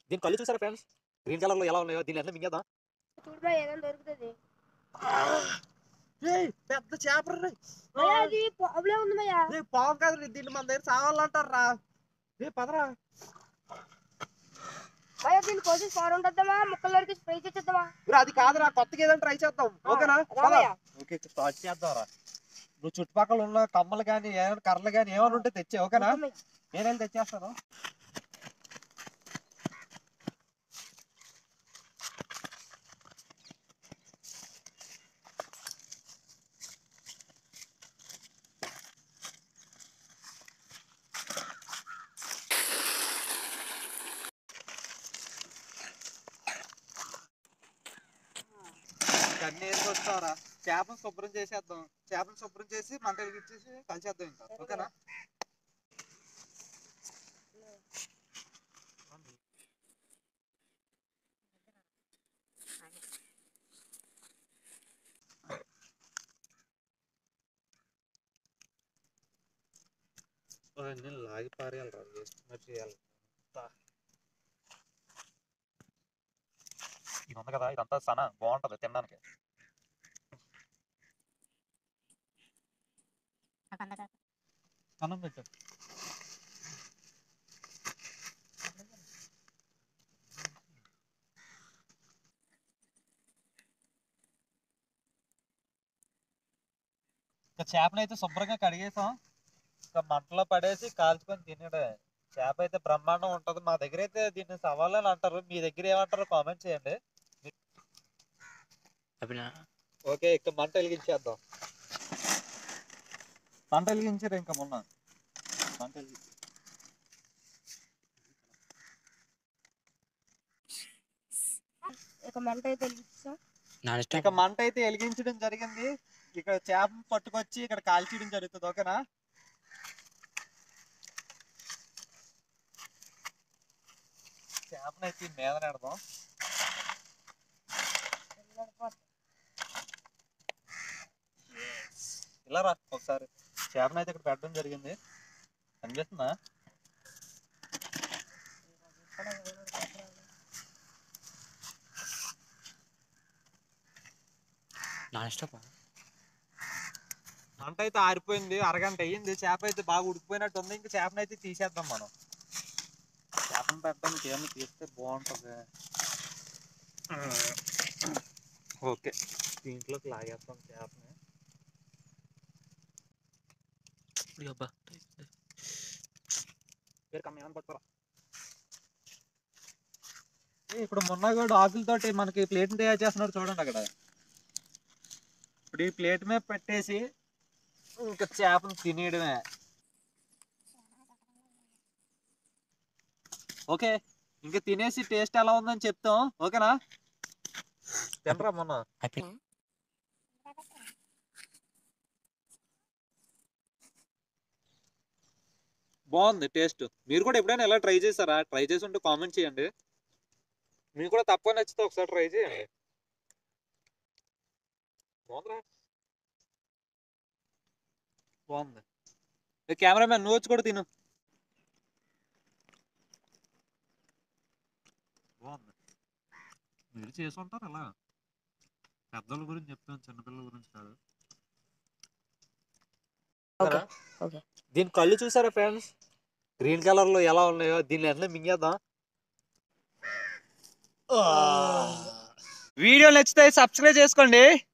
దీని కళ్ళు చూసారా ఫ్రెండ్స్, గ్రీన్ కలర్ లో ఎలా ఉన్నాయో. దీని ఎట్లా మింగేద్దాం. చూడబా ఏదైనా దొరుకుతుంది. పెద్ద చేప అది ప్రాబ్లం ఉంది భయ్యా. పావు కాదు, దీన్ని మన దగ్గర చావాలంటారా. పదరా భయ్యా, దీన్ని కోసి ఫార్ ఉంటుందామా, ముక్కలు వరకు ఫ్రై చేద్దామా? అది కాదురా, కొత్తగా ఏదైనా ట్రై చేద్దాం. ఓకేనా? ఓకే, స్టార్ట్ చేద్దాంరా. నువ్వు చుట్టుపక్కల ఉన్న కమ్మలు కానీ ఏమైనా కర్రలు కానీ ఏమైనా ఉంటే తెచ్చే. ఓకేనా? నేనే తెచ్చేస్తాను. అన్ని వేసుకొస్తావరా. చేపను శుభ్రం చేసేద్దాం. చేపను శుభ్రం చేసి మంట వెలిగించేసి కలిసేద్దాం ఇంకా. ఓకేనా? నేను లాగి పారేయాలి రా, మరి చేయాలి. ఇది ఉంది కదా, ఇదంతా సన బాగుంటది తినడానికి. అన్నం పెట్టు. చేపనైతే శుభ్రంగా కడిగేసాం. ఇంకా మంటలో పడేసి కాల్చుకొని తినడే. చేప అయితే బ్రహ్మాండం ఉంటది. మా దగ్గర అయితే దీన్ని సవాల్ అని అంటారు. మీ దగ్గర ఏమంటారో కామెంట్ చేయండి. ఓకే, ఇక మంట వెలిగించేద్దాం. మంట వెలిగించారు ఇంకా మొన్న. మంట ఇక మంట అయితే వెలిగించడం జరిగింది. ఇక్కడ చేప పట్టుకొచ్చి ఇక్కడ కాల్చేయడం జరుగుతుంది. ఓకేనా? చేపనైతే మీద నెడదాం. ఇలా రా ఒకసారి. చేపనైతే ఇక్కడ పెట్టడం జరిగింది. కనిపిస్తుందా? మంట అయితే ఆరిపోయింది. అరగంట అయ్యింది. చేప అయితే బాగా ఉడికిపోయినట్టు ఉంది. ఇంకా చేపనైతే తీసేద్దాం మనం. చేపను పెట్టడానికి ఏమన్నా తీస్తే బాగుంటుంది. ఓకే, దీంట్లోకి లాగేస్తాం చేపని. ఇప్పుడు మున్నగోడు ఆకులతోటి మనకి ప్లేట్ తయారు చేస్తున్నారు చూడండి అక్కడ. ఇప్పుడు ఈ ప్లేట్ మీద పెట్టేసి ఇంకా చేపను తినేయడమే. ఓకే, ఇంకా తినేసి టేస్ట్ ఎలా ఉందని చెప్తాం. ఓకేనా? తినరా మొన్న. బాగుంది టేస్ట్. మీరు కూడా ఎప్పుడైనా ఎలా ట్రై చేస్తారా? ట్రై చేసి ఉంటే కామెంట్ చేయండి. మీకు కూడా తప్పక నచ్చితే ఒకసారి ట్రై చేయండి. బాగుందిరా, బాగుంది. కెమెరామ్యాన్ నువ్వు వచ్చి కూడా తిను. బాగుంది. మీరు చేసి ఉంటారు అలా. పెద్దల గురించి చెప్తాను, చిన్నపిల్లల గురించి కాదు. దీని కళ్ళు చూసారా ఫ్రెండ్స్, గ్రీన్ కలర్ లో ఎలా ఉన్నాయో. దీన్ని ఎట్లా మింగేద్దాం. వీడియో నచ్చితే సబ్స్క్రైబ్ చేసుకోండి.